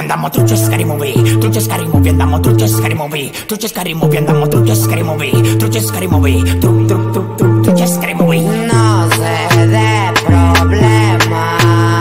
andiamo trucce scary movie, trucce scary movie, andiamo trucce scary movie, trucce scary movie, andiamo trucce scary movie, trucce scary movie, trucce scary movie. No sé de problema,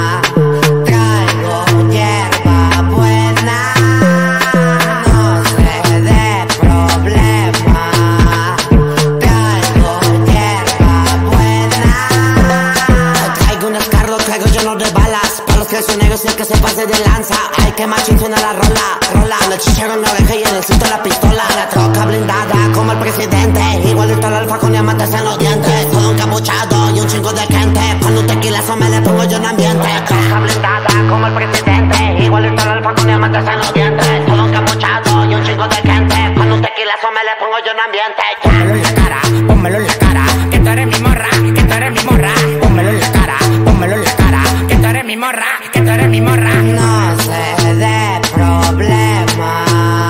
traigo hierba buena. No sé de problema, traigo hierba buena. Traigo un escarro, traigo lleno de balas, para los que son negros y el que se pase de lanza. Ay, que machín suena la rola, en el chichero en la oreja y en el cinto la pistola. La troca blindada como el presidente, igualito al alfa con diamantes en los dientes. Todo encapuchado y un chingo de gente, con un tequilazo me le pongo yo en ambiente. La troca blindada como el presidente, igualito al alfa con diamantes en los dientes. Todo encapuchado y un chingo de gente, con un tequilazo me le pongo yo en ambiente. Pónmelo en la cara, pónmelo en la cara, que tú eres mi morra, que tú eres mi morra. Pónmelo en la cara, pónmelo en la cara, que tú eres mi morra, que tú eres mi morra. No sé de problema,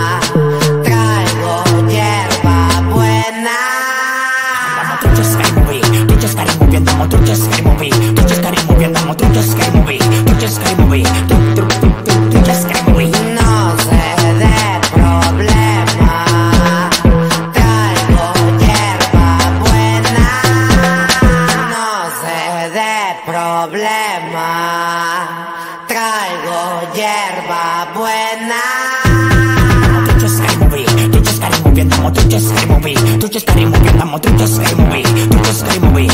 traigo hierba buena. Andamos trucce scary movie, trucce scary movie, andamos trucce scary movie, trucce scary movie, andamos trucce scary movie, trucce scary movie, trucce scary movie. No sé de problema, traigo hierba buena. No sé de problema, traigo hierba buena. Trucce scary movie, trucce scary movie, andamos trucce scary movie, trucce scary movie, andamos trucce scary movie, trucce scary movie,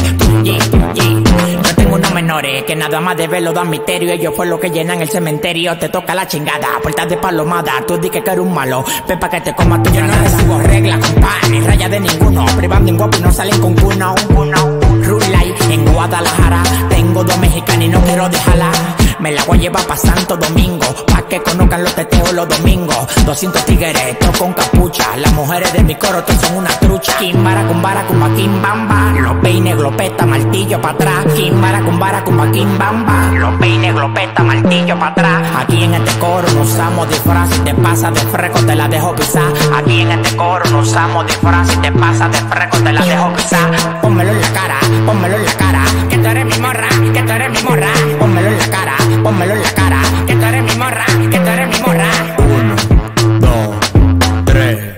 Yo tengo unos menores que nada más de verlo dan misterio. Ellos fue lo que llenan el cementerio. Te toca la chingada, puertas de palomada. Tú di que eres un malo, ven pa' que te comas tú. Yo no recibo reglas, compa, ni raya de ninguno. Privando en guapo y no salen con cuno. Rulay en Guadalajara, tengo dos mexicanos y no quiero dejarla. Me la voy a llevar pa' Santo Domingo, pa' que conozcan los teteos los domingos. 200 tigres, toco con capucha. Las mujeres de mi coro te son una trucha. Kimbara, kumbara, kumba, kimbamba. Los peines, glopeta, martillo pa' atrás. Kimbara, kumbara, kumba, kimbamba. Los peines, glopeta, martillo pa' atrás. Aquí en este coro no usamos disfraz. Si te pasas de freco te la dejo pisar. Aquí en este coro no usamos disfraz. Si te pasas de freco te la dejo pisar. Pónmelo en la cara, pónmelo en la cara, que tú eres mi morra, que tú eres mi morra. Pónmelo en la cara, pónmelo en la cara, que tú eres mi morra, que tú eres mi morra. 1, 2, 3.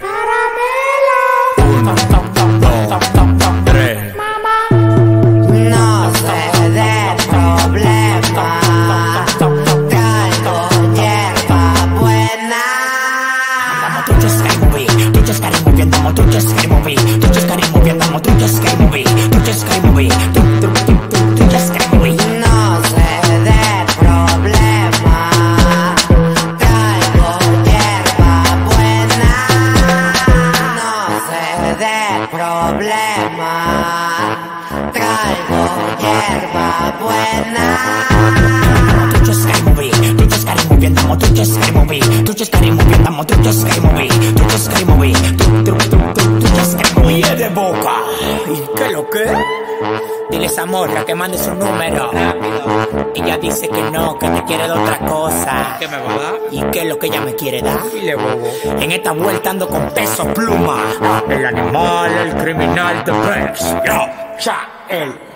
Uno, dos, tres. No sé de problema, traigo hierba buena. Andamos trucce scary movie, trucce scary movie, andamos trucce scary movie, trucce scary movie, andamos trucce scary movie, trucce scary movie, trucce scary movie. No sé de problema, traigo hierba buena. No sé de problema, traigo hierba buena. Trucce scary movie, trucce scary movie, andamos trucce scary movie, trucce scary movie, andamos trucce scary movie, trucce scary movie, trucce scary movie. Oye de boca, ¿y qué lo que? Dile a esa morra que mande su número. Ella dice que no, que te quiere de otra cosa. ¿Qué me va a dar? ¿Y qué es lo que ella me quiere dar? Dile, bobo. En esta vuelta ando con Peso Pluma, el animal, el criminal de Pex. Yo, ya, él.